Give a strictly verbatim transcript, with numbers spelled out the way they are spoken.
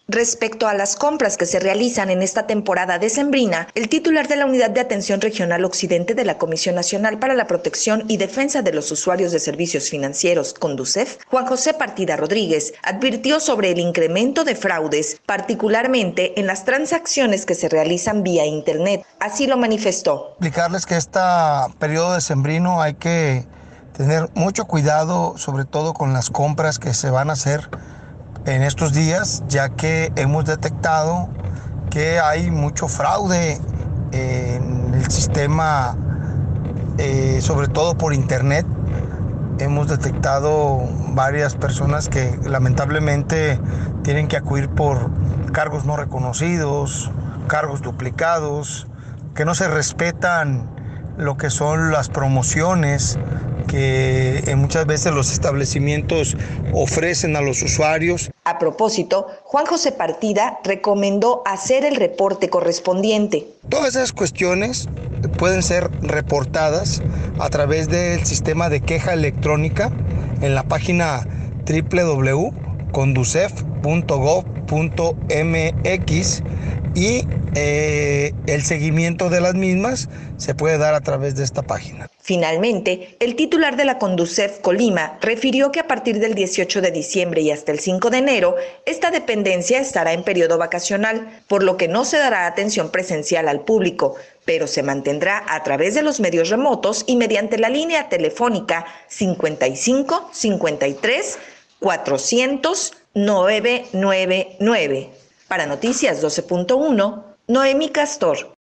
Respecto a las compras que se realizan en esta temporada decembrina, el titular de la Unidad de Atención Regional Occidente de la Comisión Nacional para la Protección y Defensa de los Usuarios de Servicios Financieros, Conducef, Juan José Partida Rodríguez, advirtió sobre el incremento de fraudes, particularmente en las transacciones que se realizan vía Internet. Así lo manifestó. Explicarles que este periodo decembrino hay que tener mucho cuidado, sobre todo con las compras que se van a hacer en estos días, ya que hemos detectado que hay mucho fraude en el sistema, eh, sobre todo por internet. Hemos detectado varias personas que lamentablemente tienen que acudir por cargos no reconocidos, cargos duplicados, que no se respetan lo que son las promociones que muchas veces los establecimientos ofrecen a los usuarios. A propósito, Juan José Partida recomendó hacer el reporte correspondiente. Todas esas cuestiones pueden ser reportadas a través del sistema de queja electrónica en la página doble u doble u doble u punto conducef punto gob punto m x y eh, el seguimiento de las mismas se puede dar a través de esta página. Finalmente, el titular de la Conducef Colima refirió que a partir del dieciocho de diciembre y hasta el cinco de enero, esta dependencia estará en periodo vacacional, por lo que no se dará atención presencial al público, pero se mantendrá a través de los medios remotos y mediante la línea telefónica cincuenta y cinco, cincuenta y tres, cuatrocientos, novecientos noventa y nueve. Para Noticias doce punto uno, Noemi Castor.